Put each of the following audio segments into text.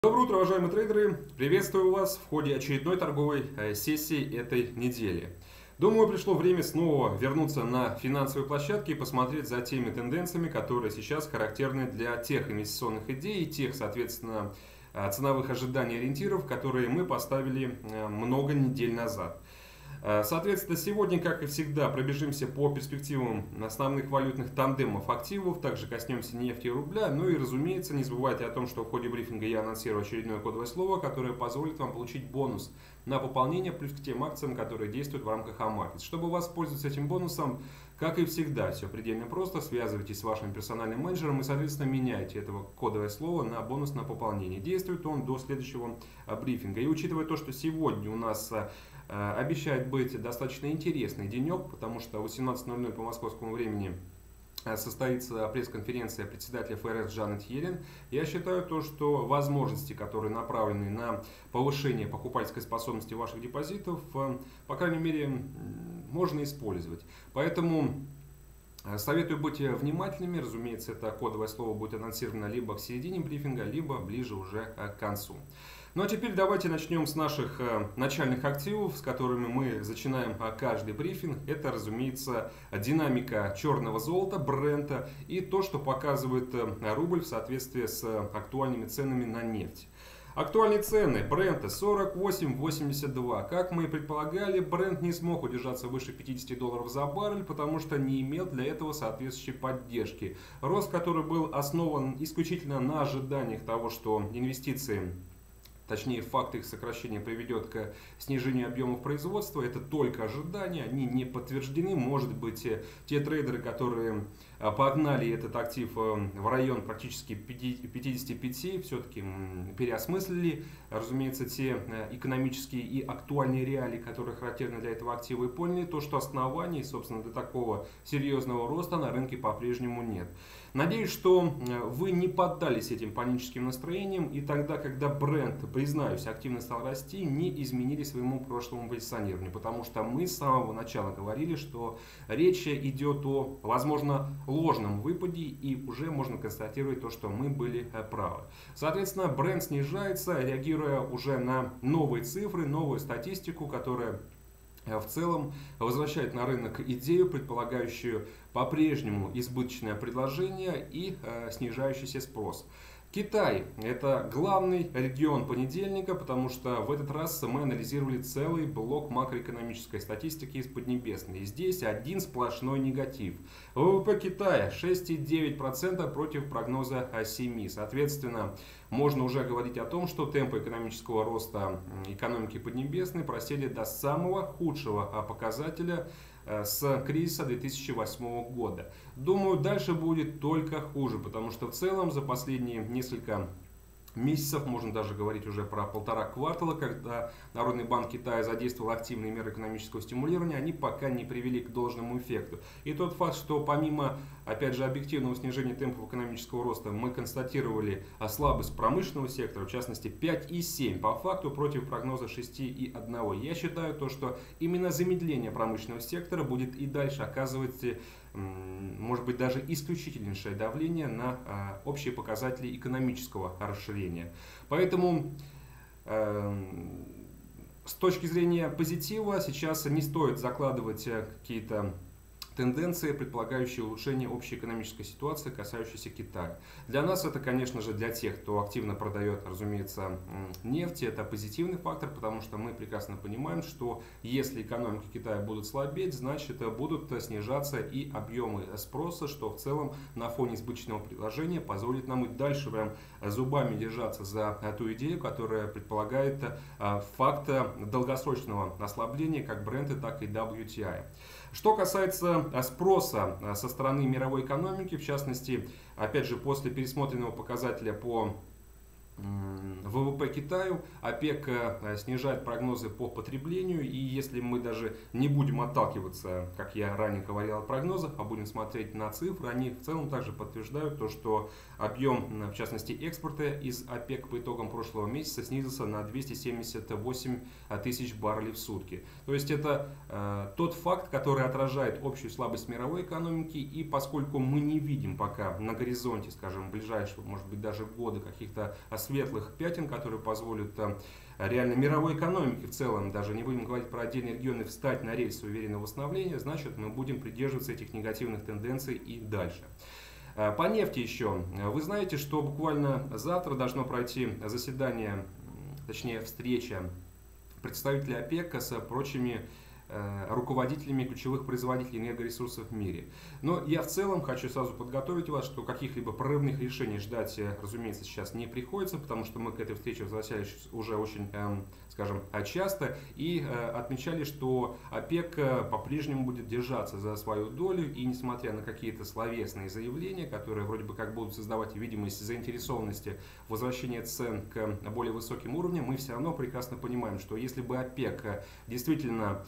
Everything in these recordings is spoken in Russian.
Доброе утро, уважаемые трейдеры! Приветствую вас в ходе очередной торговой сессии этой недели. Думаю, пришло время снова вернуться на финансовые площадки и посмотреть за теми тенденциями, которые сейчас характерны для тех инвестиционных идей и тех, соответственно, ценовых ожиданий и ориентиров, которые мы поставили много недель назад. Соответственно, сегодня, как и всегда, пробежимся по перспективам основных валютных тандемов активов, также коснемся нефти и рубля. Ну и, разумеется, не забывайте о том, что в ходе брифинга я анонсирую очередное кодовое слово, которое позволит вам получить бонус на пополнение, плюс к тем акциям, которые действуют в рамках Амаркет. Чтобы воспользоваться этим бонусом, как и всегда, все предельно просто. Связывайтесь с вашим персональным менеджером и, соответственно, меняйте это кодовое слово на бонус на пополнение. Действует он до следующего брифинга. И учитывая то, что сегодня у нас обещает быть достаточно интересный денек, потому что в 18:00 по московскому времени состоится пресс-конференция председателя ФРС Джанет Йеллен. Я считаю то, что возможности, которые направлены на повышение покупательской способности ваших депозитов, по крайней мере, можно использовать. Поэтому советую быть внимательными. Разумеется, это кодовое слово будет анонсировано либо к середине брифинга, либо ближе уже к концу. Ну а теперь давайте начнем с наших начальных активов, с которыми мы начинаем каждый брифинг. Это, разумеется, динамика черного золота, Брента и то, что показывает рубль в соответствии с актуальными ценами на нефть. Актуальные цены Брента 48.82. Как мы и предполагали, Брент не смог удержаться выше $50 за баррель, потому что не имел для этого соответствующей поддержки. Рост, который был основан исключительно на ожиданиях того, что инвестиции, точнее, факт их сокращения приведет к снижению объемов производства. Это только ожидания, они не подтверждены. Может быть, те трейдеры, которые погнали этот актив в район практически 55, все-таки переосмыслили, разумеется, те экономические и актуальные реалии, которые характерны для этого актива, и поняли то, что оснований, собственно, для такого серьезного роста на рынке по-прежнему нет. Надеюсь, что вы не поддались этим паническим настроениям, и тогда, когда Брент, признаюсь, активно стал расти, не изменили своему прошлому позиционированию, потому что мы с самого начала говорили, что речь идет о, возможно, ложном выпаде, и уже можно констатировать то, что мы были правы. Соответственно, Брент снижается, реагируя уже на новые цифры, новую статистику, которая в целом возвращает на рынок идею, предполагающую по-прежнему избыточное предложение и снижающийся спрос. Китай – это главный регион понедельника, потому что в этот раз мы анализировали целый блок макроэкономической статистики из Поднебесной. И здесь один сплошной негатив. ВВП Китая 6,9% против прогноза 7%. Соответственно, можно уже говорить о том, что темпы экономического роста экономики Поднебесной просели до самого худшего показателя с кризиса 2008 года. Думаю, дальше будет только хуже, потому что в целом за последние несколько месяцев, можно даже говорить уже про полтора квартала, когда Народный банк Китая задействовал активные меры экономического стимулирования, они пока не привели к должному эффекту. И тот факт, что помимо, опять же, объективного снижения темпов экономического роста, мы констатировали слабость промышленного сектора, в частности 5,7 по факту против прогноза 6,1. Я считаю то, что именно замедление промышленного сектора будет и дальше оказывать, может быть, даже исключительнейшее давление на общие показатели экономического расширения. Поэтому с точки зрения позитива сейчас не стоит закладывать какие-то тенденции, предполагающие улучшение общей экономической ситуации, касающейся Китая. Для нас это, конечно же, для тех, кто активно продает, разумеется, нефть, это позитивный фактор, потому что мы прекрасно понимаем, что если экономики Китая будут слабеть, значит будут снижаться и объемы спроса, что в целом на фоне избыточного предложения позволит нам и дальше прям зубами держаться за ту идею, которая предполагает факт долгосрочного ослабления как Брента, так и WTI. Что касается спроса со стороны мировой экономики, в частности, опять же, после пересмотренного показателя по ВВП Китаю, ОПЕК снижает прогнозы по потреблению, и если мы даже не будем отталкиваться, как я ранее говорил, от прогнозов, а будем смотреть на цифры, они в целом также подтверждают то, что объем, в частности, экспорта из ОПЕК по итогам прошлого месяца снизился на 278 тысяч баррелей в сутки. То есть это тот факт, который отражает общую слабость мировой экономики, и поскольку мы не видим пока на горизонте, скажем, ближайшего, может быть, даже года каких-то светлых пятен показателям, которые позволят реально мировой экономике в целом, даже не будем говорить про отдельные регионы, встать на рельсы уверенного восстановления, значит, мы будем придерживаться этих негативных тенденций и дальше. По нефти еще. Вы знаете, что буквально завтра должно пройти заседание, точнее встреча представителей ОПЕК с прочими руководителями ключевых производителей энергоресурсов в мире. Но я в целом хочу сразу подготовить вас, что каких-либо прорывных решений ждать, разумеется, сейчас не приходится, потому что мы к этой встрече возвращались уже очень, скажем, часто и отмечали, что ОПЕК по-прежнему будет держаться за свою долю, и несмотря на какие-то словесные заявления, которые вроде бы как будут создавать видимость заинтересованности возвращения цен к более высоким уровням, мы все равно прекрасно понимаем, что если бы ОПЕК действительно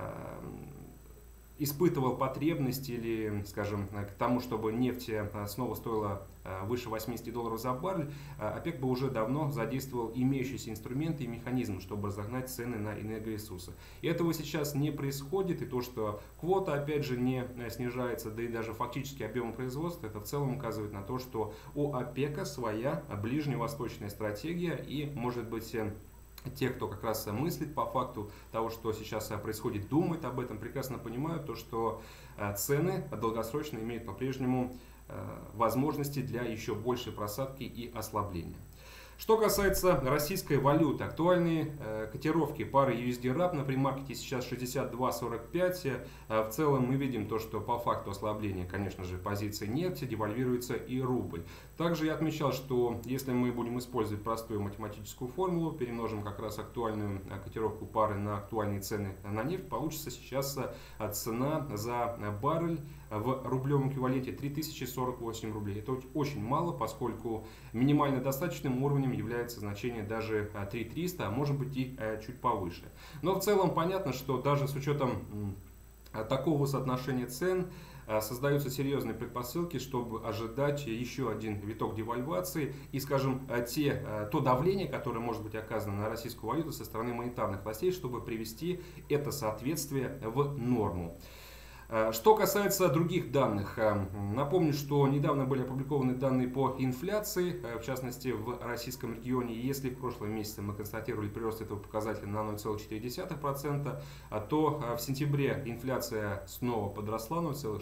испытывал потребность или, скажем, к тому, чтобы нефть снова стоила выше $80 за баррель, ОПЕК бы уже давно задействовал имеющиеся инструменты и механизмы, чтобы разогнать цены на энергоресурсы. И этого сейчас не происходит, и то, что квота опять же не снижается, да и даже фактически объем производства, это в целом указывает на то, что у ОПЕКа своя ближневосточная стратегия, и, может быть, те, кто как раз мыслит по факту того, что сейчас происходит, думает об этом, прекрасно понимают то, что цены долгосрочно имеют по-прежнему возможности для еще большей просадки и ослабления. Что касается российской валюты, актуальные котировки пары USD-RAP на премаркете сейчас 62.45. В целом мы видим то, что по факту ослабления, конечно же, позиции нефти, девальвируется и рубль. Также я отмечал, что если мы будем использовать простую математическую формулу, перемножим как раз актуальную котировку пары на актуальные цены на нефть, получится сейчас цена за баррель в рублевом эквиваленте 3048 рублей. Это очень мало, поскольку минимально достаточным уровнем является значение даже 3300, а может быть и чуть повыше. Но в целом понятно, что даже с учетом такого соотношения цен создаются серьезные предпосылки, чтобы ожидать еще один виток девальвации и, скажем, то давление, которое может быть оказано на российскую валюту со стороны монетарных властей, чтобы привести это соответствие в норму. Что касается других данных, напомню, что недавно были опубликованы данные по инфляции, в частности в российском регионе. Если в прошлом месяце мы констатировали прирост этого показателя на 0,4%, то в сентябре инфляция снова подросла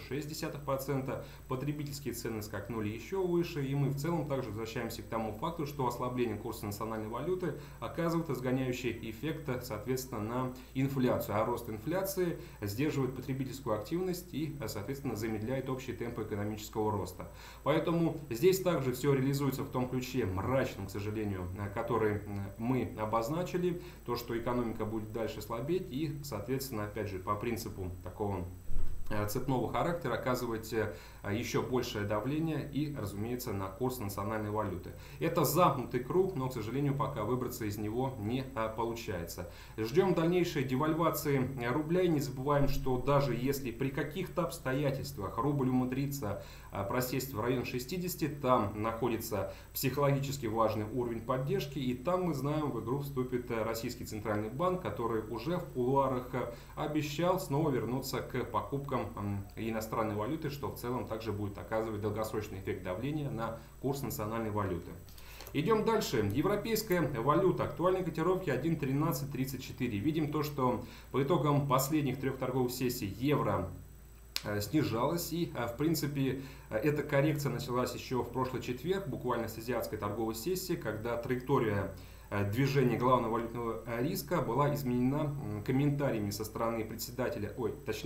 0,6%, потребительские цены скакнули еще выше, и мы в целом также возвращаемся к тому факту, что ослабление курса национальной валюты оказывает разгоняющий эффект, соответственно, на инфляцию, а рост инфляции сдерживает потребительскую активность и, соответственно, замедляет общие темпы экономического роста. Поэтому здесь также все реализуется в том ключе мрачном, к сожалению, который мы обозначили, то, что экономика будет дальше слабеть и, соответственно, опять же, по принципу такого цепного характера оказывать еще большее давление и, разумеется, на курс национальной валюты. Это замкнутый круг, но, к сожалению, пока выбраться из него не получается. Ждем дальнейшей девальвации рубля и не забываем, что даже если при каких-то обстоятельствах рубль умудрится просесть в район 60, там находится психологически важный уровень поддержки, и там, мы знаем, в игру вступит Российский Центральный банк, который уже в кулуарах обещал снова вернуться к покупкам иностранной валюты, что в целом также будет оказывать долгосрочный эффект давления на курс национальной валюты. Идем дальше. Европейская валюта. Актуальные котировки 1.1334. Видим то, что по итогам последних трех торговых сессий евро снижалась, и в принципе эта коррекция началась еще в прошлый четверг, буквально с азиатской торговой сессии, когда траектория движения главного валютного риска была изменена комментариями со стороны представителя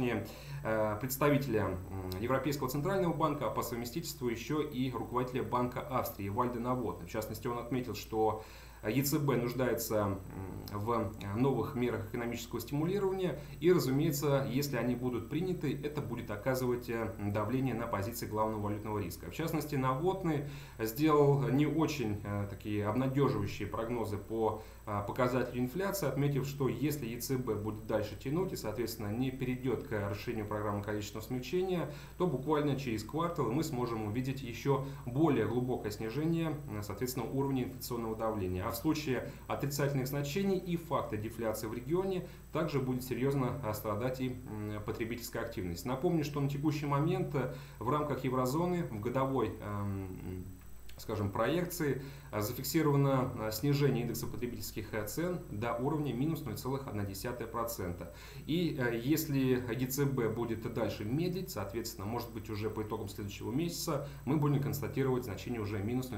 Европейского Центрального банка, а по совместительству еще и руководителя Банка Австрии Вальда Новотны. В частности, он отметил, что ЕЦБ нуждается в новых мерах экономического стимулирования, и, разумеется, если они будут приняты, это будет оказывать давление на позиции главного валютного риска. В частности, Новотный сделал не очень такие обнадеживающие прогнозы по показателю инфляции, отметив, что если ЕЦБ будет дальше тянуть и, соответственно, не перейдет к расширению программы количественного смягчения, то буквально через квартал мы сможем увидеть еще более глубокое снижение, соответственно, уровня инфляционного давления. А в случае отрицательных значений и факта дефляции в регионе также будет серьезно страдать и потребительская активность. Напомню, что на текущий момент в рамках еврозоны в годовой скажем, проекции, зафиксировано снижение индекса потребительских цен до уровня минус 0,1%. И если ЕЦБ будет дальше медлить, соответственно, может быть уже по итогам следующего месяца мы будем констатировать значение уже минус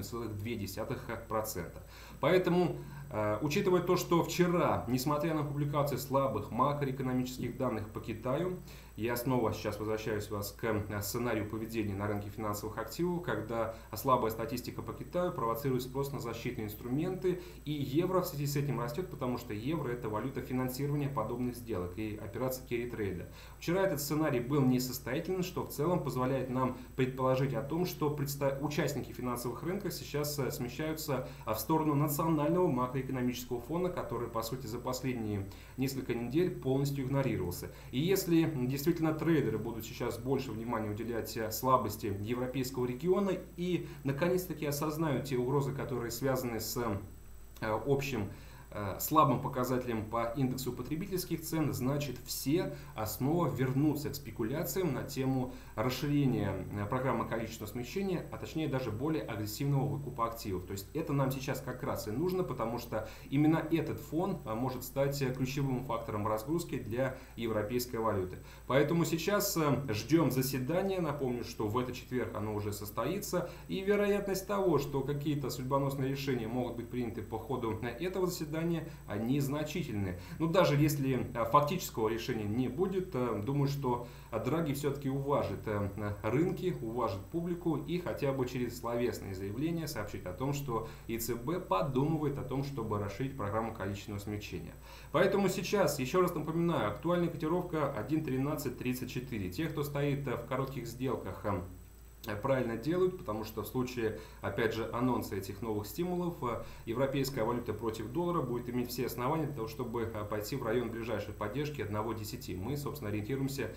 0,2%. Поэтому, учитывая то, что вчера, несмотря на публикацию слабых макроэкономических данных по Китаю, я снова сейчас возвращаюсь вас к сценарию поведения на рынке финансовых активов, когда слабая статистика по Китаю провоцирует спрос на защитные инструменты, и евро в связи с этим растет, потому что евро — это валюта финансирования подобных сделок и операций керри-трейда. Вчера этот сценарий был несостоятельным, что в целом позволяет нам предположить о том, что участники финансовых рынков сейчас смещаются в сторону национального макроэкономического фона, который, по сути, за последние несколько недель полностью игнорировался. И если действительно трейдеры будут сейчас больше внимания уделять слабости европейского региона и наконец-таки осознают те угрозы, которые связаны с общим слабым показателем по индексу потребительских цен, значит, все снова вернутся к спекуляциям на тему расширения программы количественного смещения, а точнее даже более агрессивного выкупа активов. То есть это нам сейчас как раз и нужно, потому что именно этот фон может стать ключевым фактором разгрузки для европейской валюты. Поэтому сейчас ждем заседания. Напомню, что в этот четверг оно уже состоится, и вероятность того, что какие-то судьбоносные решения могут быть приняты по ходу этого заседания, незначительны. Но даже если фактического решения не будет, думаю, что Драги все-таки уважит рынки, уважит публику и хотя бы через словесные заявления сообщит о том, что ЕЦБ подумывает о том, чтобы расширить программу количественного смягчения. Поэтому сейчас, еще раз напоминаю, актуальная котировка 1.1334. Те, кто стоит в коротких сделках, правильно делают, потому что в случае, опять же, анонса этих новых стимулов, европейская валюта против доллара будет иметь все основания для того, чтобы пойти в район ближайшей поддержки 1.10. Мы, собственно, ориентируемся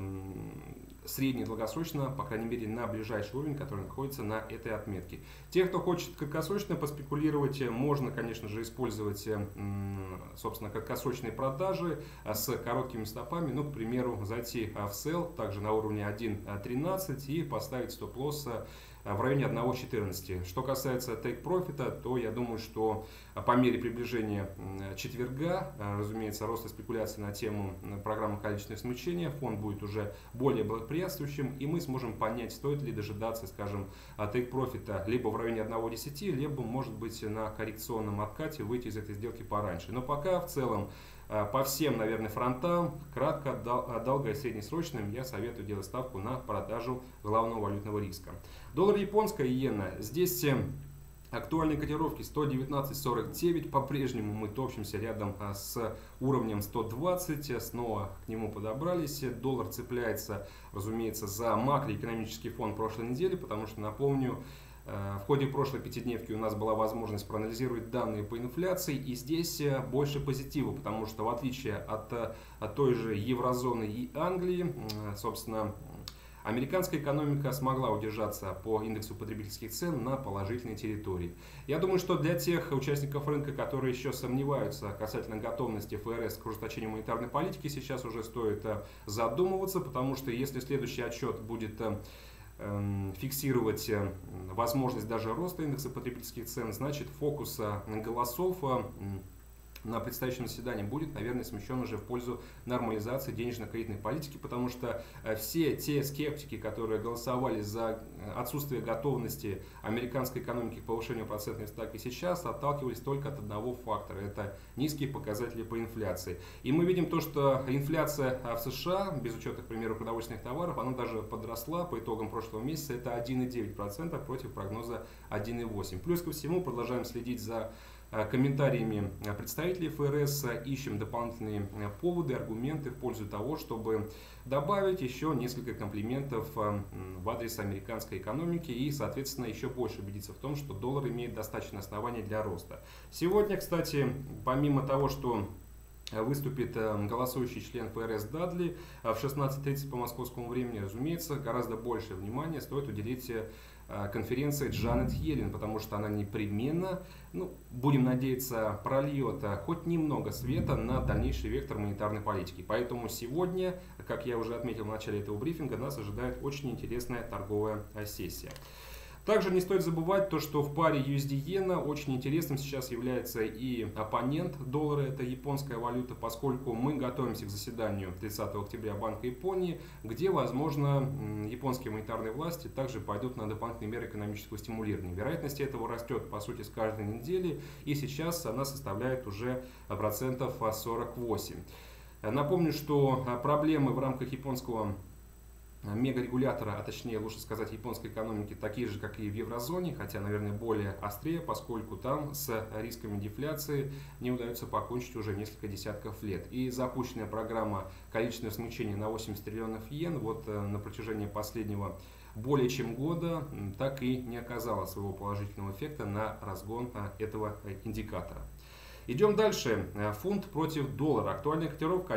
средне и долгосрочно, по крайней мере, на ближайший уровень, который находится на этой отметке. Те, кто хочет краткосрочно поспекулировать, можно, конечно же, использовать, собственно, краткосрочные продажи с короткими стопами, ну, к примеру, зайти в sell также на уровне 1.13 и поставить стоп-лосс в районе 1.14. Что касается take profit, то я думаю, что по мере приближения четверга, разумеется, роста спекуляций на тему программы количественного смягчения, фон будет уже более благоприятствующим, и мы сможем понять, стоит ли дожидаться, скажем, take profit либо в районе 1.10, либо, может быть, на коррекционном откате выйти из этой сделки пораньше. Но пока в целом по всем, наверное, фронтам, кратко, долго и среднесрочным, я советую делать ставку на продажу главного валютного риска. Доллар японская иена. Здесь актуальные котировки 119.49. По-прежнему мы топчемся рядом с уровнем 120. Снова к нему подобрались. Доллар цепляется, разумеется, за макроэкономический фон прошлой недели, потому что, напомню, в ходе прошлой пятидневки у нас была возможность проанализировать данные по инфляции, и здесь больше позитива, потому что в отличие от той же еврозоны и Англии, собственно, американская экономика смогла удержаться по индексу потребительских цен на положительной территории. Я думаю, что для тех участников рынка, которые еще сомневаются касательно готовности ФРС к ужесточению монетарной политики, сейчас уже стоит задумываться, потому что если следующий отчет будет фиксировать возможность даже роста индекса потребительских цен, значит, фокус голосов на предстоящем заседании будет, наверное, смещен уже в пользу нормализации денежно-кредитной политики, потому что все те скептики, которые голосовали за отсутствие готовности американской экономики к повышению процентной ставки сейчас, отталкивались только от одного фактора – это низкие показатели по инфляции. И мы видим то, что инфляция в США, без учета, к примеру, продовольственных товаров, она даже подросла по итогам прошлого месяца, это 1,9% против прогноза 1,8%. Плюс ко всему продолжаем следить за комментариями представителей ФРС, ищем дополнительные поводы, аргументы в пользу того, чтобы добавить еще несколько комплиментов в адрес американской экономики и, соответственно, еще больше убедиться в том, что доллар имеет достаточно оснований для роста. Сегодня, кстати, помимо того, что выступит голосующий член ФРС Дадли в 16:30 по московскому времени, разумеется, гораздо больше внимания стоит уделить конференции Джанет Йеллен, потому что она непременно, будем надеяться, прольет хоть немного света на дальнейший вектор монетарной политики. Поэтому сегодня, как я уже отметил в начале этого брифинга, нас ожидает очень интересная торговая сессия. Также не стоит забывать то, что в паре USD-иена очень интересным сейчас является и оппонент доллара, это японская валюта, поскольку мы готовимся к заседанию 30 октября Банка Японии, где, возможно, японские монетарные власти также пойдут на дополнительные меры экономического стимулирования. Вероятность этого растет, по сути, с каждой недели, и сейчас она составляет уже процентов 48. Напомню, что проблемы в рамках японского мегарегулятора, а точнее, лучше сказать, японской экономики, такие же, как и в еврозоне, хотя, наверное, более острее, поскольку там с рисками дефляции не удается покончить уже несколько десятков лет. И запущенная программа количественного смягчения на 80 триллионов йен вот на протяжении последнего более чем года так и не оказала своего положительного эффекта на разгон этого индикатора. Идем дальше. Фунт против доллара. Актуальная котировка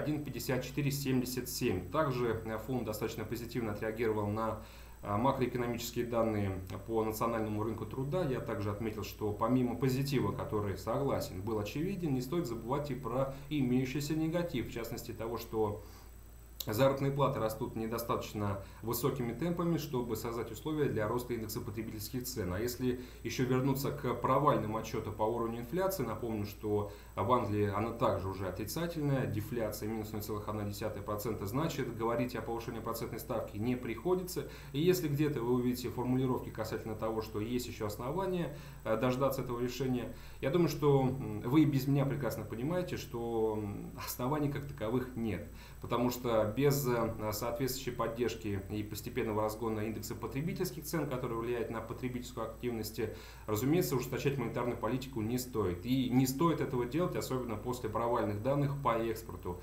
1.5477. Также фунт достаточно позитивно отреагировал на макроэкономические данные по национальному рынку труда. Я также отметил, что помимо позитива, который, согласен, был очевиден, не стоит забывать и про имеющийся негатив. В частности того, что заработные платы растут недостаточно высокими темпами, чтобы создать условия для роста индекса потребительских цен. А если еще вернуться к провальным отчетам по уровню инфляции, напомню, что в Англии она также уже отрицательная, дефляция минус 0,1%, значит говорить о повышении процентной ставки не приходится. И если где-то вы увидите формулировки касательно того, что есть еще основания дождаться этого решения, я думаю, что вы и без меня прекрасно понимаете, что оснований как таковых нет. Потому что без соответствующей поддержки и постепенного разгона индекса потребительских цен, который влияет на потребительскую активность, разумеется, ужесточать монетарную политику не стоит. И не стоит этого делать, особенно после провальных данных по экспорту.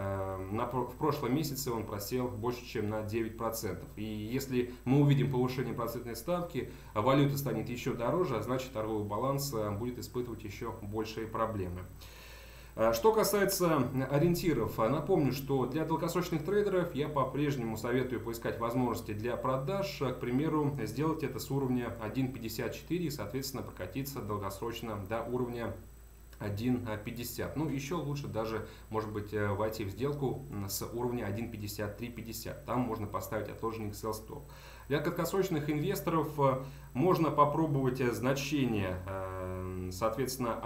В прошлом месяце он просел больше, чем на 9%. И если мы увидим повышение процентной ставки, валюта станет еще дороже, а значит торговый баланс будет испытывать еще большие проблемы. Что касается ориентиров, напомню, что для долгосрочных трейдеров я по-прежнему советую поискать возможности для продаж. К примеру, сделать это с уровня 1.54 и, соответственно, прокатиться долгосрочно до уровня 1.50. Ну, еще лучше даже, может быть, войти в сделку с уровня 1.5350. Там можно поставить отложенный Excel стоп. Для краткосрочных инвесторов можно попробовать значение, соответственно,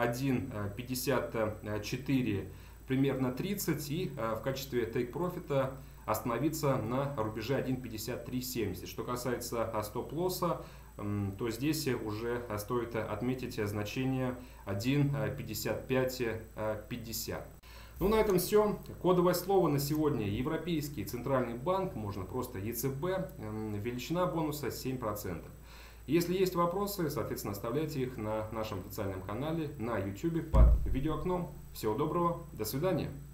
1.54 примерно 30 и в качестве take-профита остановиться на рубеже 1.5370. Что касается стоп-лосса, то здесь уже стоит отметить значение 1.5550. Ну, на этом все. Кодовое слово на сегодня: Европейский центральный банк, можно просто ЕЦБ, величина бонуса 7%. Если есть вопросы, соответственно, оставляйте их на нашем официальном канале на YouTube под видеоокном. Всего доброго, до свидания.